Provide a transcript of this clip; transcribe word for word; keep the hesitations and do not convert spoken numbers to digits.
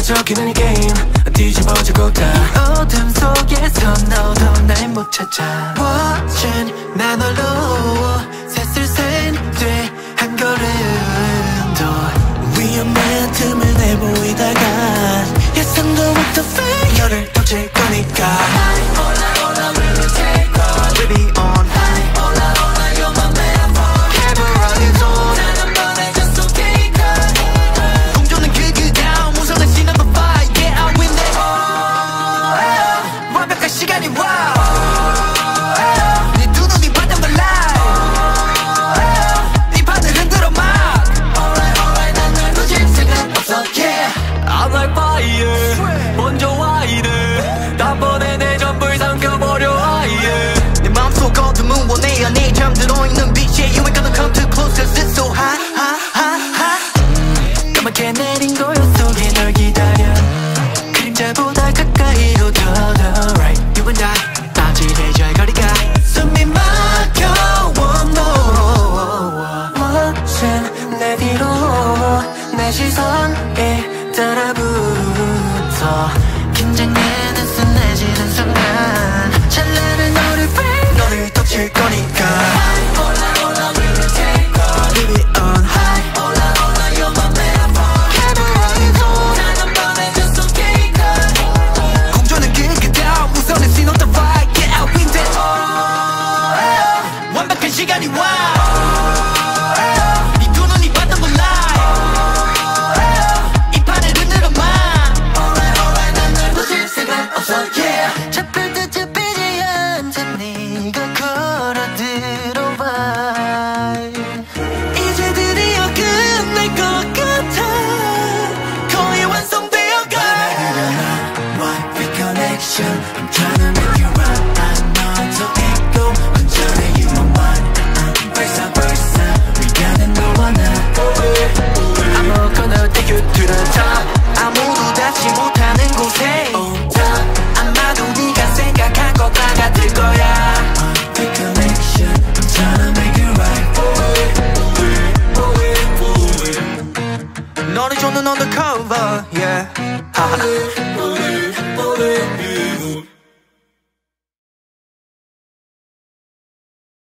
적히는 이 게임 뒤집어지고 다 어둠 속에서 너도 날 못 찾아 Watching 난 홀로 새슬센돼 한 걸음 더 위험한 틈을 내보이다가 예상도 못한 failure 터질 거니까 High, 올라 올라 really take off We be on High, 올라 올라 you're my metaphor Camera is on 나는 변해졌어 take off 공조는 그 down 무서운 신호도 fight Yeah I win that oh, oh, 완벽한 시간이 wow 네 두 눈이 반짝 놀라 네 판을 흔들어 막 Alright alright 난 널 놓칠 생각 없어 Yeah I'm like fire 먼저 와 이래 단번에 내 전부를 삼켜버려 아예 내 맘속 어둠은 원해야 내 잠들어 있는 빛에 You ain't gonna come too close cause it's so hot hot hot hot 까맣게 내린 거요 속에 널 기다려 그림자보다 가까이로 더 더 right You and I 아직 내절 거리가 숨이 막혀 one more 멋진 내 뒤로 내 시선에 따라붙어 긴장되는 순해지는 순간 찬란한 너를 bring 너를 덮칠 거니까 High, 올라 올라 really take off Leave it on High, 올라 올라 you're my metaphor Camera is on 나는 변해졌어 take off 공조는 그 down 무서운 신호도 fight Get out win that oh, oh, 완벽한 시간이 wow 네 두 눈이 봤던 건 lie 이 판을 흔들어 막 Alright alright 난 널 놓칠 생각 없어 yeah 잡힐 듯 잡히지 않자 네가 걸어 들어와 이제 드디어 끝날 것 같아 거의 완성되어가 One big connection I'm trying to make you right I know 저 있고 완전히 you my one 벌써 벌써 미안해 너와 나 아무거나 take you to the top 아무도 닿지 못하는 곳에 on top 아마도 네가 생각한 것과 같을 거야 One big connection I'm trying to make it right 너를 쫓는 undercover yeah